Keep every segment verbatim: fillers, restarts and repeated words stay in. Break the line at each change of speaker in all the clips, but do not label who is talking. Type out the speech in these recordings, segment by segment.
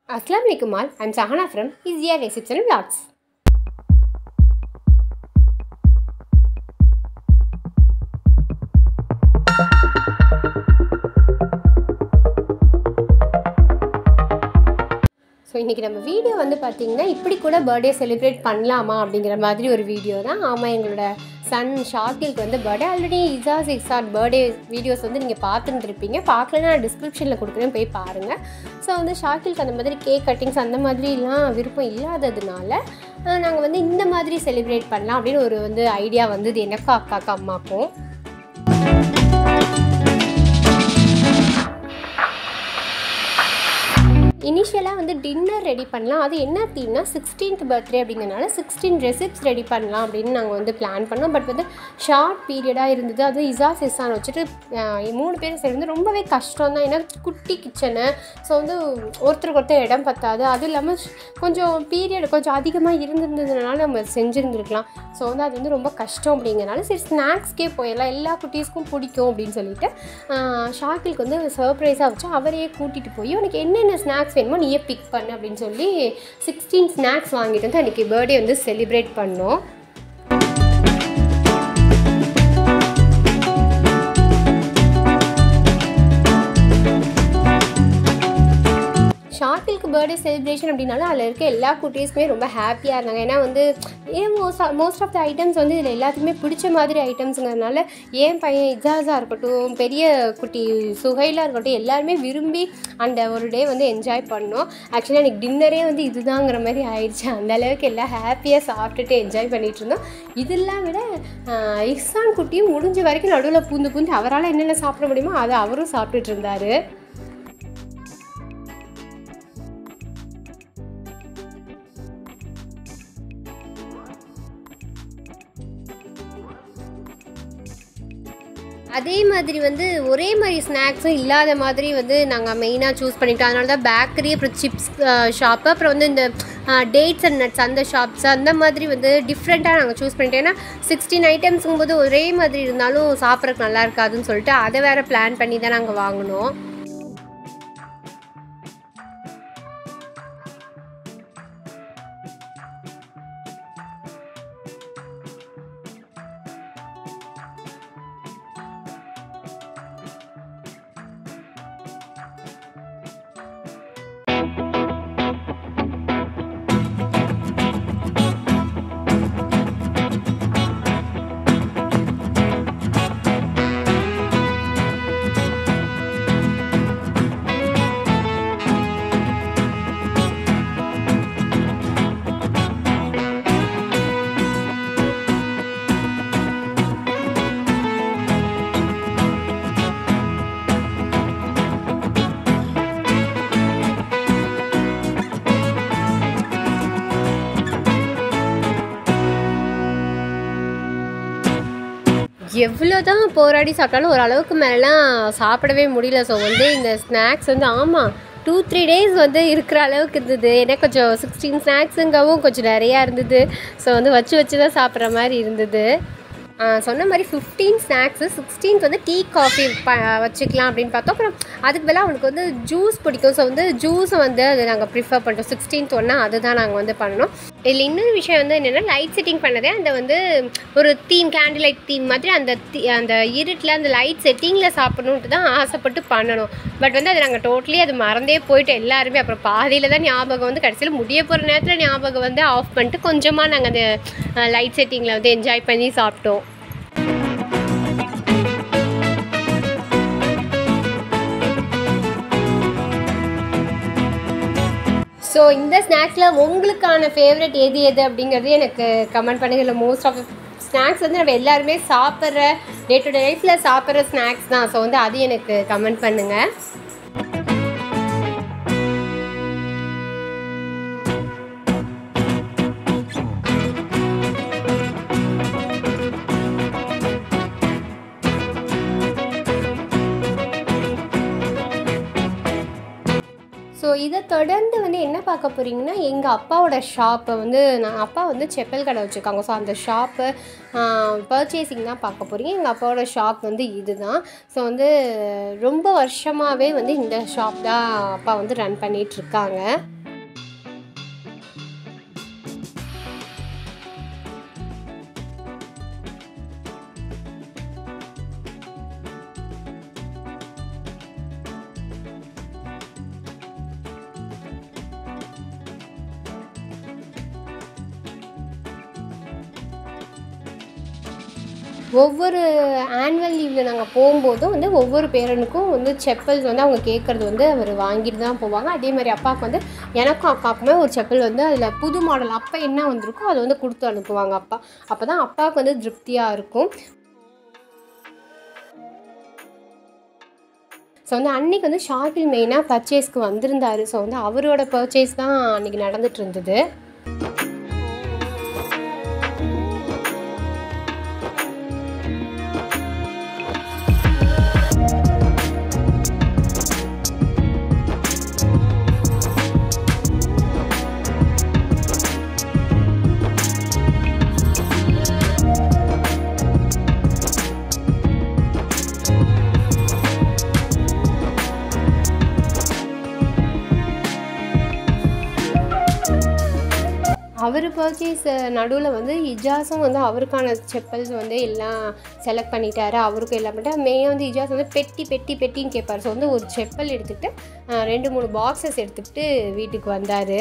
Assalamualaikum all, I'm Sahana from Easier Recipes and Vlogs. So இன்றைக்கி நம்ம video வந்து பார்த்திங்கன்னா இப்படி கூட பர்த்டே செலிப்ரேட் பண்ணலாமா அப்படிங்கிற மாதிரி ஒரு வீடியோ தான். ஆமாம், எங்களோட சன் ஷாக்கிலுக்கு வந்து பர்த்டே ஆல்ரெடி இசா சிக்ஸாட் பர்த்டே வீடியோஸ் வந்து நீங்கள் பார்த்துட்டு இருப்பீங்க. பார்க்கலன்னா நான் டிஸ்கிரிப்ஷனில் கொடுக்குறேன், போய் பாருங்கள். ஸோ வந்து ஷாக்கிலுக்கு அந்த மாதிரி கேக் கட்டிங்ஸ் அந்த மாதிரிலாம் விருப்பம் இல்லாததுனால நாங்கள் வந்து இந்த மாதிரி செலிப்ரேட் பண்ணலாம் அப்படின்னு ஒரு வந்து ஐடியா வந்தது எனக்கும் அக்காக்கு அம்மாக்கும். இனிஷியலாக வந்து டின்னர் ரெடி பண்ணலாம். அது என்ன அப்படின்னா சிக்ஸ்டீன்த் பர்த்டே அப்படிங்கிறனால சிக்ஸ்டீன் ரெசிப்ஸ் ரெடி பண்ணலாம் அப்படின்னு நாங்கள் வந்து பிளான் பண்ணோம். பட் வந்து ஷார்ட் பீரியடாக இருந்தது. அது இசா சிசான் வச்சுட்டு மூணு பேரும் சேர்ந்து ரொம்பவே கஷ்டம் தான். ஏன்னா குட்டி கிச்சனு, ஸோ வந்து ஒருத்தருக்கு ஒருத்தர் இடம் பத்தாது. அதுவும் இல்லாமல் கொஞ்சம் பீரியட் கொஞ்சம் அதிகமாக இருந்திருந்ததுனால நம்ம செஞ்சுருந்துருக்கலாம். ஸோ வந்து அது வந்து ரொம்ப கஷ்டம் அப்படிங்கிறனால சரி ஸ்நாக்ஸ்க்கே போயிடலாம், எல்லா குட்டீஸ்க்கும் பிடிக்கும் அப்படின்னு சொல்லிட்டு ஷாக்கிலுக்கு வந்து சர்ப்ரைஸாக வச்சு அவரையே கூட்டிகிட்டு போய் உனக்கு என்னென்ன ஸ்நாக்ஸ் வேணுமோ நீயே பிக் பண்ணு அப்படின்னு சொல்லி சிக்ஸ்டீன் ஸ்நாக்ஸ் வாங்கிட்டு வந்து அன்றைக்கி பர்த்டே வந்து செலிப்ரேட் பண்ணோம். ஷாக்கிலுக்கு பர்த்டே செலிப்ரேஷன் அப்படின்னாலும் அதில் இருக்க எல்லா குட்டீஸுமே ரொம்ப ஹாப்பியாக இருந்தாங்க. ஏன்னா வந்து ஏன் most most of the items வந்து இதில் எல்லாத்துக்குமே பிடிச்ச மாதிரி ஐட்டம்ஸுங்கிறதுனால ஏன் பையன் இஜாஸாக இருக்கட்டும், பெரிய குட்டி சுகைலாக இருக்கட்டும், எல்லாருமே விரும்பி அந்த ஒரு டே வந்து என்ஜாய் பண்ணோம். ஆக்சுவலாக எனக்கு டின்னரே வந்து இதுதாங்கிற மாதிரி ஆயிடுச்சு. அந்தளவுக்கு எல்லாம் ஹாப்பியாக சாப்பிட்டுட்டு என்ஜாய் பண்ணிகிட்டு இருந்தோம். இதெல்லாம் விட இஹ்சான் குட்டியும் முடிஞ்ச வரைக்கும் நடுவில் பூந்து பூந்து அவரால் என்னென்ன சாப்பிட முடியுமோ அதை அவரும் சாப்பிட்டுட்டு இருந்தார். அதே மாதிரி வந்து ஒரே மாதிரி ஸ்நாக்ஸும் இல்லாத மாதிரி வந்து நாங்கள் மெயினாக சூஸ் பண்ணிட்டோம். அதனால தான் பேக்கரி, அப்புறம் சிப்ஸ் ஷாப்பு, அப்புறம் வந்து இந்த டேட்ஸ் அண்ட் நட்ஸ் அந்த ஷாப்ஸ் அந்த மாதிரி வந்து டிஃப்ரெண்ட்டாக நாங்கள் சூஸ் பண்ணிட்டோம். ஏன்னா சிக்ஸ்டீன் ஐட்டம்ஸுங்கும் போது ஒரே மாதிரி இருந்தாலும் சாப்பிட்றதுக்கு நல்லா இருக்காதுன்னு சொல்லிட்டு அதை வேறு பிளான் பண்ணி தான் நாங்கள் வாங்கினோம். எவ்வளோ தான் போராடி சாப்பிட்டாலும் ஓரளவுக்கு மேலாம் சாப்பிடவே முடியல. ஸோ வந்து இந்த ஸ்நாக்ஸ் வந்து ஆமாம் டூ த்ரீ டேஸ் வந்து இருக்கிற அளவுக்கு இருந்தது. ஏன்னா கொஞ்சம் சிக்ஸ்டீன் ஸ்நாக்ஸுங்கவும் கொஞ்சம் நிறையா இருந்தது. ஸோ வந்து வச்சு வச்சு தான் சாப்பிட்ற மாதிரி இருந்தது. சொன்ன மாதிரி ஃபிஃப்டீன் ஸ்நாக்ஸு, சிக்ஸ்டீன்த் வந்து டீ காஃபி ப வச்சுக்கலாம் அப்படின்னு பார்த்தோம். அப்புறம் அதுக்கு மேலே அவனுக்கு வந்து ஜூஸ் பிடிக்கும். ஸோ வந்து ஜூஸை வந்து அது நாங்கள் ப்ரிஃபர் பண்ணிட்டோம். சிக்ஸ்டீன்த் ஒன்றா அதுதான் நாங்கள் வந்து பண்ணோம். இதில் இன்னொரு விஷயம் வந்து என்னென்னா லைட் செட்டிங் பண்ணதே அந்த வந்து ஒரு தீம், கேண்டில் லைட் தீம் மாதிரி அந்த தீ அந்த இருட்டில் அந்த லைட் செட்டிங்கில் சாப்பிடணுன்ட்டு தான் ஆசைப்பட்டு பண்ணணும். பட் வந்து அது நாங்கள் டோட்டலி அது மறந்தே போயிட்டு எல்லாருமே அப்புறம் பாதியில் தான் ஞாபகம் வந்து கடைசியில் முடிய போகிற நேரத்தில் ஞாபகம் வந்து ஆஃப் பண்ணிட்டு கொஞ்சமாக நாங்கள் அந்த லைட் செட்டிங்கில் வந்து என்ஜாய் பண்ணி சாப்பிட்டோம். ஸோ இந்த ஸ்நாக்ஸில் உங்களுக்கான ஃபேவரட் எது எது அப்படிங்கிறது எனக்கு கமெண்ட் பண்ணுங்கள். இல்லை மோஸ்ட் ஆஃப் ஸ்நாக்ஸ் வந்து நம்ம எல்லாருமே சாப்பிட்ற டே டு டே லைஃப்பில் சாப்பிட்ற ஸ்நாக்ஸ் தான். ஸோ வந்து அது எனக்கு கமெண்ட் பண்ணுங்கள். ஸோ இதை தொடர்ந்து வந்து என்ன பார்க்க போகிறீங்கன்னா எங்கள் அப்பாவோட ஷாப்பை வந்து நான் அப்பா வந்து செப்பல் கடை வச்சுருக்காங்க. ஸோ அந்த ஷாப்பு பர்ச்சேசிங் தான் பார்க்க போகிறீங்க. எங்கள் அப்பாவோட ஷாப் வந்து இது தான். ஸோ வந்து ரொம்ப வருஷமாகவே வந்து இந்த ஷாப் தான் அப்பா வந்து ரன் பண்ணிகிட்ருக்காங்க. ஒவ்வொரு ஆனுவல் லீவில் நாங்கள் போகும்போதும் வந்து ஒவ்வொரு பேரனுக்கும் வந்து செப்பல்ஸ் வந்து அவங்க கேட்குறது வந்து அவர் வாங்கிட்டு தான் போவாங்க. அதே மாதிரி அப்பாவுக்கு வந்து எனக்கும் அக்காவுக்குமே ஒரு செப்பல் வந்து அதில் புது மாடல் அப்போ என்ன வந்திருக்கோ அதை வந்து கொடுத்து அனுப்புவாங்க அப்பா. அப்போ தான் அப்பாவுக்கு வந்து திருப்தியாக இருக்கும். ஸோ வந்து அன்றைக்கி வந்து ஷாக்கில் மெயினாக பர்ச்சேஸ்க்கு வந்திருந்தார். ஸோ வந்து அவரோட பர்ச்சேஸ் தான் அன்றைக்கி நடந்துகிட்டு இருந்தது. அவர் பர்ச்சேஸ் நடுவில் வந்து இஜாஸும் வந்து அவருக்கான செப்பல்ஸ் வந்து எல்லாம் செலக்ட் பண்ணிட்டாரு. அவருக்கும் எல்லாம் பண்ணிட்டு மெயினாக வந்து இஜாஸ் வந்து பெட்டி பெட்டி பெட்டின்னு கேட்பார். ஸோ வந்து ஒரு செப்பல் எடுத்துகிட்டு ரெண்டு மூணு பாக்ஸஸ் எடுத்துக்கிட்டு வீட்டுக்கு வந்தார்.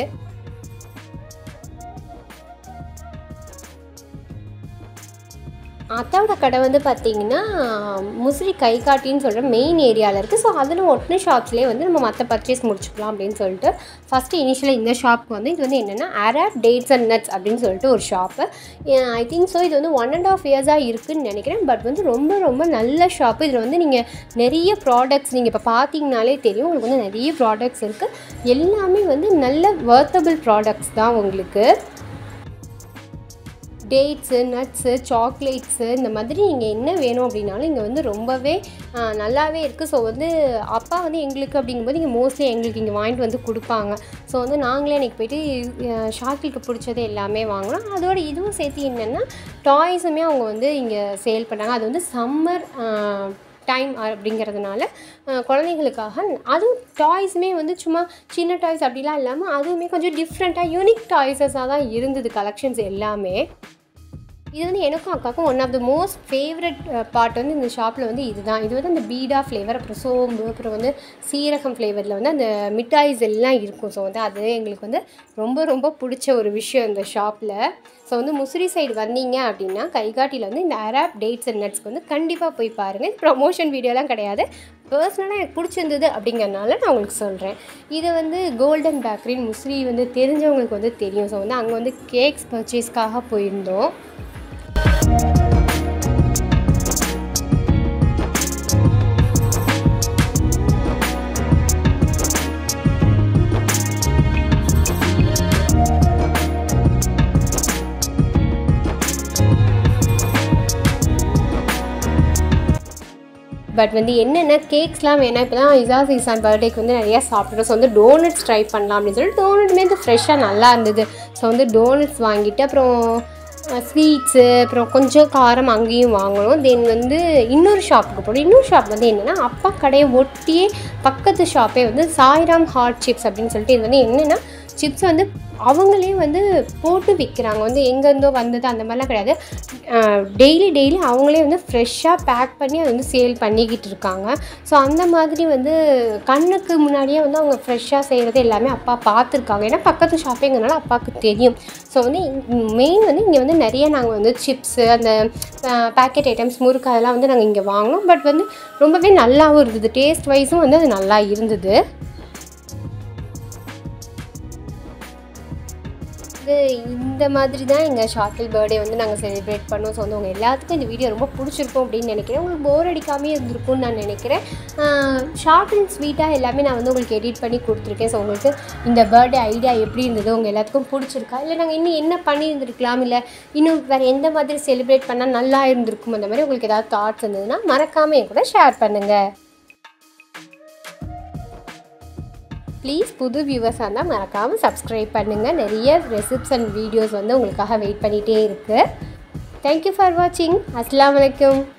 அத்தாவோட கடை வந்து பார்த்திங்கன்னா முசிறி கைகாட்டின்னு சொல்கிற மெயின் ஏரியாவில் இருக்குது. ஸோ அதில் ஒட்டின ஷாப்ஸ்லேயே வந்து நம்ம மற்ற பர்ச்சேஸ் முடிச்சுக்கலாம் அப்படின்னு சொல்லிட்டு ஃபஸ்ட்டு இனிஷியலாக இந்த ஷாப்புக்கு வந்து இது வந்து என்னென்னா அரப் டேட்ஸ் அண்ட் நட்ஸ் அப்படின்னு சொல்லிட்டு ஒரு ஷாப்பு. ஐ திங்க் ஸோ இது வந்து ஒன் அண்ட் ஆஃப் இயர்ஸாக இருக்குதுன்னு நினைக்கிறேன். பட் வந்து ரொம்ப ரொம்ப நல்ல ஷாப்பு. இதில் வந்து நீங்கள் நிறைய ப்ராடக்ட்ஸ் நீங்கள் இப்போ பார்த்தீங்கனாலே தெரியும், உங்களுக்கு வந்து நிறைய ப்ராடக்ட்ஸ் இருக்குது. எல்லாமே வந்து நல்ல வர்த்தபிள் ப்ராடக்ட்ஸ் தான். உங்களுக்கு டேட்ஸு, நட்ஸு, சாக்லேட்ஸு இந்த மாதிரி நீங்கள் என்ன வேணும் அப்படின்னாலும் இங்கே வந்து ரொம்பவே நல்லாவே இருக்குது. ஸோ வந்து அப்பா வந்து எங்களுக்கு அப்படிங்கும்போது இங்கே மோஸ்ட்லி எங்களுக்கு இங்கே வாங்கிட்டு வந்து கொடுப்பாங்க. ஸோ வந்து நாங்களே அன்றைக்கி போய்ட்டு ஷாக்கிலுக்கு பிடிச்சது எல்லாமே வாங்கினோம். அதோட இதுவும் சேர்த்து என்னென்னா டாய்ஸுமே அவங்க வந்து இங்கே சேல் பண்ணாங்க. அது வந்து சம்மர் டைம் அப்படிங்கிறதுனால குழந்தைங்களுக்காக அதுவும் டாய்ஸுமே வந்து சும்மா சின்ன டாய்ஸ் அப்படிலாம் இல்லாமல் அதுவுமே கொஞ்சம் டிஃப்ரெண்ட்டாக யூனிக் டாய்ஸஸாக தான் இருந்தது கலெக்ஷன்ஸ் எல்லாமே. இது வந்து எனக்கும் அக்காவுக்கும் one of the most favourite part வந்து இந்த ஷாப்பில் வந்து இது தான். இது வந்து அந்த பீடா ஃப்ளேவர், அப்புறம் சோம்பு, அப்புறம் வந்து சீரகம் ஃப்ளேவரில் வந்து அந்த மிட்டாய்ஸ் எல்லாம் இருக்கும். ஸோ வந்து அது எங்களுக்கு வந்து ரொம்ப ரொம்ப பிடிச்ச ஒரு விஷயம் இந்த ஷாப்பில். ஸோ வந்து முசிறி சைடு வந்தீங்க அப்படின்னா கைகாட்டியில் வந்து இந்த அரப் டேட்ஸ் அண்ட் நட்ஸ்க்கு வந்து கண்டிப்பாக போய் பாருங்கள். ப்ரமோஷன் வீடியோலாம் கிடையாது, பர்சனலாக எனக்கு பிடிச்சிருந்தது அப்படிங்கிறனால நான் உங்களுக்கு சொல்கிறேன். இது வந்து கோல்டன் பேக்கரின்னு முசிறி வந்து தெரிஞ்சவங்களுக்கு வந்து தெரியும். ஸோ வந்து அங்கே வந்து கேக்ஸ் பர்ச்சேஸ்க்காக போயிருந்தோம். பட் வந்து என்னென்ன கேக்ஸ்லாம் வேணாம். இப்போ தான் இசாஸ் இசான் பர்த்டேக்கு வந்து நிறையா சாப்பிட்றோம். ஸோ வந்து டோனட்ஸ் ட்ரை பண்ணலாம் அப்படின்னு சொல்லிட்டு டோனட்டுமே வந்து ஃப்ரெஷ்ஷாக நல்லா இருந்தது. ஸோ வந்து டோனட்ஸ் வாங்கிட்டு அப்புறம் ஸ்வீட்ஸு அப்புறம் கொஞ்சம் காரம் அங்கேயும் வாங்கணும். தென் வந்து இன்னொரு ஷாப்புக்கு போகணும். இன்னொரு ஷாப் வந்து என்னென்னா அப்பா கடையை ஒட்டியே பக்கத்து ஷாப்பே வந்து சாய்ராம் ஹாட் சிப்ஸ் அப்படின்னு சொல்லிட்டு இது வந்து என்னென்னா சிப்ஸ் வந்து அவங்களே வந்து போட்டு விற்கிறாங்க. வந்து எங்கேருந்தோ வந்தது அந்த மாதிரிலாம் கிடையாது. டெய்லி டெய்லி அவங்களே வந்து ஃப்ரெஷ்ஷாக பேக் பண்ணி அதை வந்து சேல் பண்ணிக்கிட்டு இருக்காங்க. ஸோ அந்த மாதிரி வந்து கண்ணுக்கு முன்னாடியே வந்து அவங்க ஃப்ரெஷ்ஷாக செய்கிறது எல்லாமே அப்பா பார்த்துருக்காங்க. ஏன்னா பக்கத்து ஷாப்பிங்கிறனால அப்பாவுக்கு தெரியும். ஸோ வந்து மெயின் வந்து இங்கே வந்து நிறைய நாங்கள் வந்து சிப்ஸு, அந்த பேக்கெட் ஐட்டம்ஸ், முறுக்கு அதெல்லாம் வந்து நாங்கள் இங்கே வாங்கினோம். பட் வந்து ரொம்பவே நல்லாவும் இருந்தது. டேஸ்ட் வைஸும் வந்து அது நல்லா இருந்தது. இது இந்த மாதிரி தான் எங்கள் ஷாக்கில் பர்த்டே வந்து நாங்கள் செலிப்ரேட் பண்ணோம். ஸோ வந்து உங்கள் எல்லாத்துக்கும் இந்த வீடியோ ரொம்ப பிடிச்சிருக்கும் அப்படின்னு நினைக்கிறேன். உங்களுக்கு போர் அடிக்காமே இருந்திருக்கும்னு நான் நினைக்கிறேன். ஷார்ட் அண்ட் ஸ்வீட்டாக எல்லாமே நான் வந்து உங்களுக்கு எடிட் பண்ணி கொடுத்துருக்கேன். ஸோ உங்களுக்கு இந்த பர்த்டே ஐடியா எப்படி இருந்தது, உங்கள் எல்லாத்துக்கும் பிடிச்சிருக்கா, இல்லை நாங்கள் இன்னும் என்ன பண்ணியிருந்துருக்கலாம், இல்லை இன்னும் வேறு எந்த மாதிரி செலிப்ரேட் பண்ணால் நல்லா இருந்திருக்கும், அந்த மாதிரி உங்களுக்கு ஏதாவது தாட்ஸ் இருந்ததுன்னா மறக்காமல் என் கூட ஷேர் பண்ணுங்கள். ப்ளீஸ் புது வியூவர்ஸாக இருந்தால் மறக்காமல் சப்ஸ்கிரைப் பண்ணுங்கள். நிறைய ரெசிப்ஸ் அண்ட் வீடியோஸ் வந்து உங்களுக்காக வெயிட் பண்ணிகிட்டே இருக்குது. தேங்க்யூ ஃபார் வாட்சிங். அஸ்ஸலாமு அலைக்கும்.